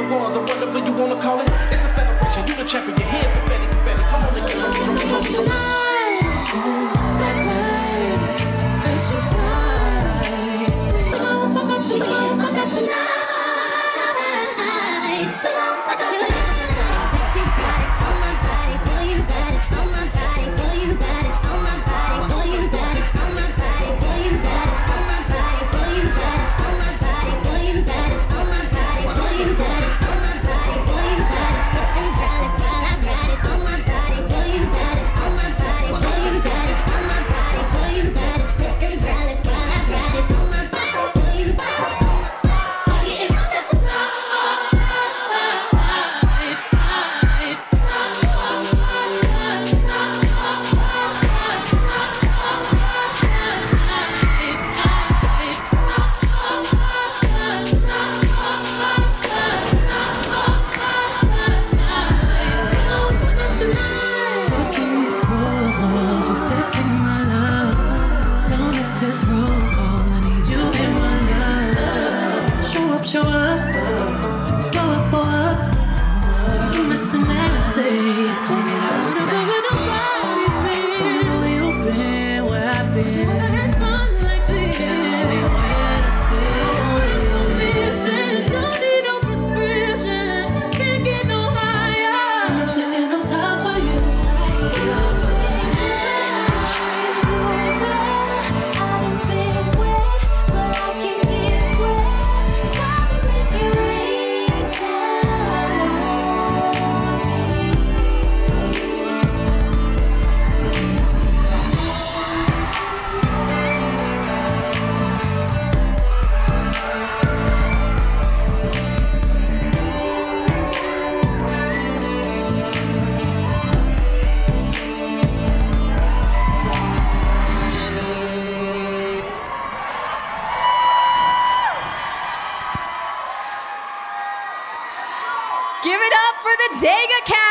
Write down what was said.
awards or whatever you wanna call it. It's a celebration, you the champion, your hands confetti, confetti. Come on and get some. Black lights, spaceships ride. We gon' fuck up tonight. Show up, go up, you missed a nasty. Clean it up, where you been, where I've been. I had fun like this. Tell me where to sit. Don't missing, don't need no prescription. Can't get no higher. I'm sitting on top of you. Give it up for the Dega cast.